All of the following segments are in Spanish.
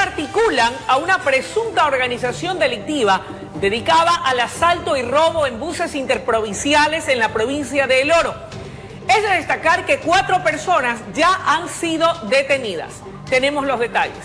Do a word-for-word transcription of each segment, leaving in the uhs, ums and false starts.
articulan a una presunta organización delictiva dedicada al asalto y robo en buses interprovinciales en la provincia de El Oro. Es de destacar que cuatro personas ya han sido detenidas. Tenemos los detalles.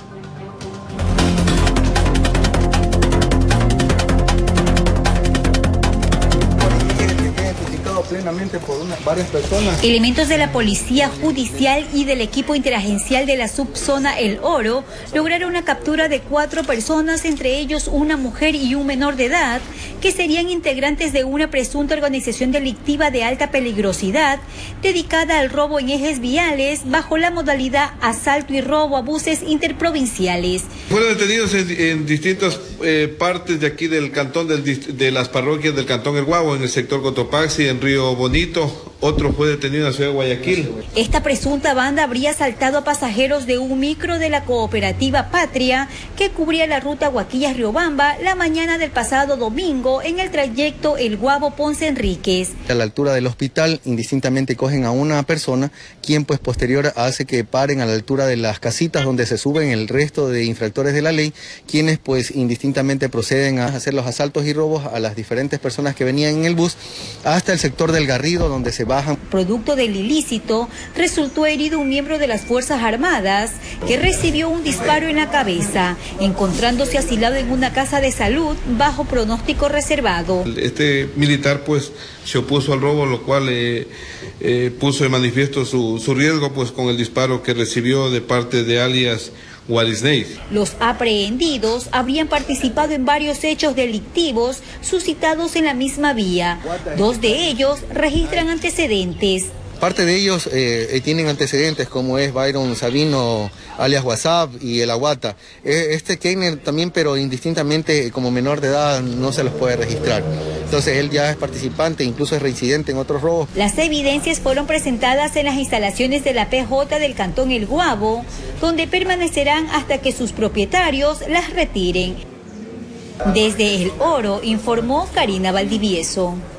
Plenamente por una, varias personas. Elementos de la Policía Judicial y del equipo interagencial de la subzona El Oro lograron una captura de cuatro personas, entre ellos una mujer y un menor de edad, que serían integrantes de una presunta organización delictiva de alta peligrosidad dedicada al robo en ejes viales bajo la modalidad asalto y robo a buses interprovinciales. Fueron detenidos en, en distintas eh, partes de aquí del cantón, del, de las parroquias del cantón El Guabo, en el sector Cotopaxi, en Río Bonito. Otro fue detenido en la ciudad de Guayaquil. Esta presunta banda habría asaltado a pasajeros de un micro de la cooperativa Patria que cubría la ruta Guaquillas-Riobamba la mañana del pasado domingo en el trayecto El Guabo-Ponce Enríquez. A la altura del hospital indistintamente cogen a una persona, quien pues posterior hace que paren a la altura de las casitas donde se suben el resto de infractores de la ley, quienes pues indistintamente proceden a hacer los asaltos y robos a las diferentes personas que venían en el bus hasta el sector del Garrido, donde se bajan. Producto del ilícito, resultó herido un miembro de las Fuerzas Armadas que recibió un disparo en la cabeza, encontrándose asilado en una casa de salud bajo pronóstico reservado. Este militar pues se opuso al robo, lo cual eh, eh, puso de manifiesto su, su riesgo pues con el disparo que recibió de parte de alias Walisney. Los aprehendidos habrían participado en varios hechos delictivos suscitados en la misma vía. Dos de ellos registran antecedentes. Parte de ellos eh, tienen antecedentes, como es Byron Sabino, alias WhatsApp, y el Aguata. Este Keiner también, pero indistintamente como menor de edad no se los puede registrar. Entonces él ya es participante, incluso es reincidente en otros robos. Las evidencias fueron presentadas en las instalaciones de la P J del Cantón El Guabo, donde permanecerán hasta que sus propietarios las retiren. Desde El Oro informó Karina Valdivieso.